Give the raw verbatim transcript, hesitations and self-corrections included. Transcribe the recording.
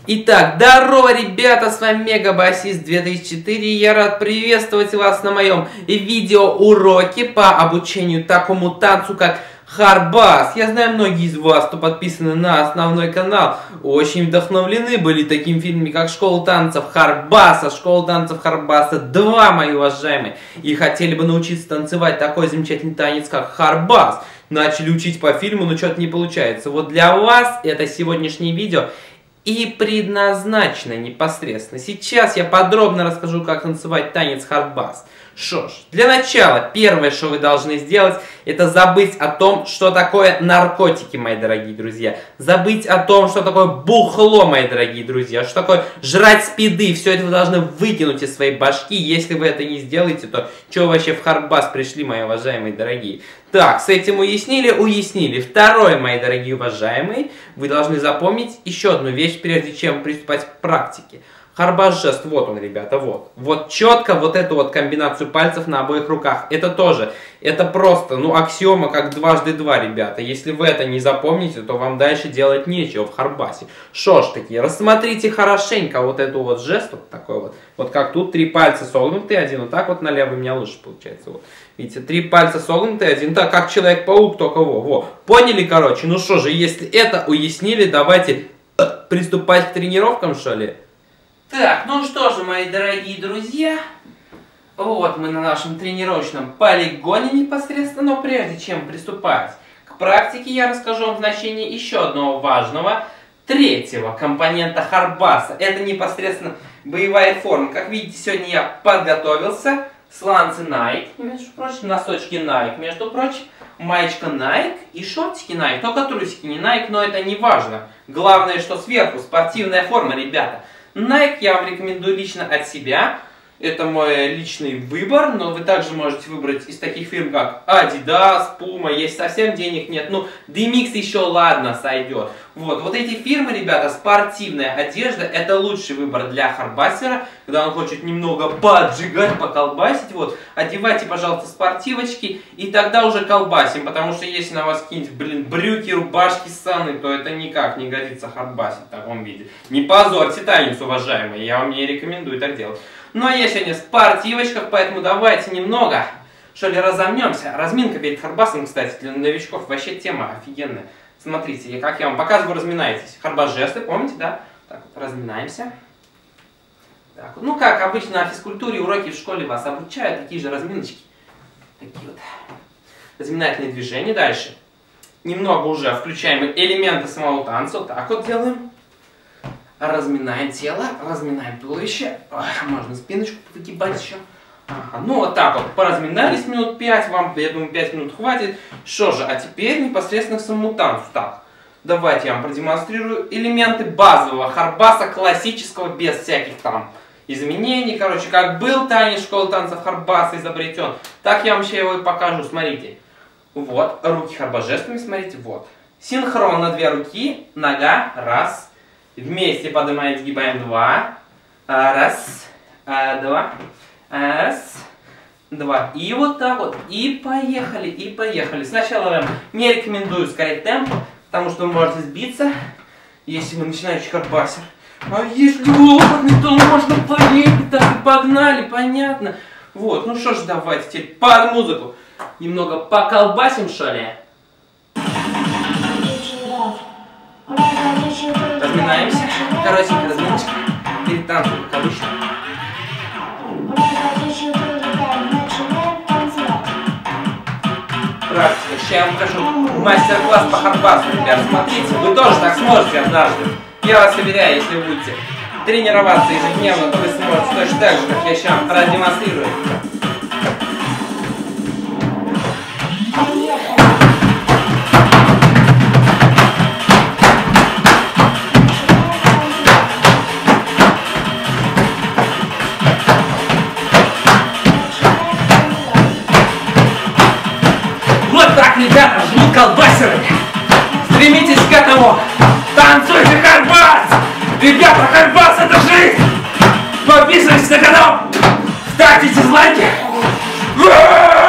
Итак, здорово, ребята, с вами Мегабассист две тысячи четыре, и я рад приветствовать вас на моем видеоуроке по обучению такому танцу, как Харбас. Я знаю, многие из вас, кто подписаны на основной канал, очень вдохновлены были таким фильмом, как «Школа танцев Харбаса», «Школа танцев Харбаса два», мои уважаемые, и хотели бы научиться танцевать такой замечательный танец, как Харбас. Начали учить по фильму, но что-то не получается. Вот для вас это сегодняшнее видео и предназначено непосредственно. Сейчас я подробно расскажу, как танцевать танец Харбас. Что ж, для начала, первое, что вы должны сделать, это забыть о том, что такое наркотики, мои дорогие друзья. Забыть о том, что такое бухло, мои дорогие друзья. Что такое жрать спиды. Все это вы должны выкинуть из своей башки. Если вы это не сделаете, то что вообще в Харбас пришли, мои уважаемые дорогие? Так, с этим уяснили? Уяснили. Второе, мои дорогие уважаемые, вы должны запомнить еще одну вещь, прежде чем приступать к практике. Харбас жест, вот он, ребята, вот. Вот четко вот эту вот комбинацию пальцев на обоих руках. Это тоже, это просто, ну, аксиома как дважды два, ребята. Если вы это не запомните, то вам дальше делать нечего в Харбасе. Шо ж таки, рассмотрите хорошенько вот эту вот жест, вот такой вот. Вот как тут три пальца согнуты, один вот так вот налево, у меня лучше получается, вот. Видите, три пальца согнуты, один так, как Человек-паук, только во, во. Поняли, короче? Ну что же, если это уяснили, давайте приступать к тренировкам, что ли? Так, ну что же, мои дорогие друзья, вот мы на нашем тренировочном полигоне непосредственно, но прежде чем приступать к практике, я расскажу вам значение еще одного важного, третьего компонента Харбаса. Это непосредственно боевая форма. Как видите, сегодня я подготовился. Сланцы Nike, между прочим, носочки Nike, между прочим, маечка Nike и шортики Nike. Только трусики не Nike, но это не важно. Главное, что сверху спортивная форма, ребята. Nike я вам рекомендую лично от себя. Это мой личный выбор, но вы также можете выбрать из таких фирм, как Adidas, Puma, если совсем денег нет. Ну, ди микс еще ладно сойдет. Вот, вот эти фирмы, ребята, спортивная одежда, это лучший выбор для харбасера, когда он хочет немного поджигать, поколбасить. Вот, одевайте, пожалуйста, спортивочки, и тогда уже колбасим, потому что если на вас какие-нибудь, блин, брюки, рубашки ссаные, то это никак не годится харбасить в таком виде. Не позорьте танец, уважаемые, я вам не рекомендую так делать. Ну а я сегодня в спортивочках, поэтому давайте немного, что ли, разомнемся. Разминка перед Харбасом, кстати, для новичков вообще тема офигенная. Смотрите, как я вам показываю, разминайтесь. Харбас жесты, помните, да? Так вот, разминаемся. Так вот. Ну как обычно на физкультуре уроки в школе вас обучают, такие же разминочки. Такие вот разминательные движения. Дальше. Немного уже включаем элементы самого танца. Вот так вот делаем. Разминаем тело, разминаем туловище. Ой, можно спиночку выгибать еще. Ага, ну вот так вот, поразминались минут пять, вам, я думаю, пять минут хватит. Что же, а теперь непосредственно к самому танцу. Так, давайте я вам продемонстрирую элементы базового Харбаса, классического, без всяких там изменений. Короче, как был танец школы танцев Харбаса изобретен, так я вам сейчас его и покажу. Смотрите. Вот, руки Харбас жестами, смотрите, вот. Синхронно две руки, нога, раз. Вместе поднимаем, сгибаем, два. Раз, два. Раз, два. И вот так вот. И поехали, и поехали. Сначала я вам не рекомендую ускорять темп, потому что вы можете сбиться, если вы начинающий харбасер. А если вы опытный, то можно поехать, так и погнали, понятно. Вот, ну что ж, давайте теперь под музыку немного поколбасим, что ли. Разминаемся. Коротенькая разминочка перед танцем, как обычно. Практика. Сейчас я вам покажу мастер-класс по Харбасу, ребят. Смотрите, вы тоже так сможете однажды. Я вас уверяю, если вы будете тренироваться ежедневно, то вы сможете точно так же, как я сейчас продемонстрирую. Ребята, жмут колбасеры! Стремитесь к этому! Танцуйте Харбас! Ребята, Харбас это жизнь! Подписывайтесь на канал! Ставьте дизлайки!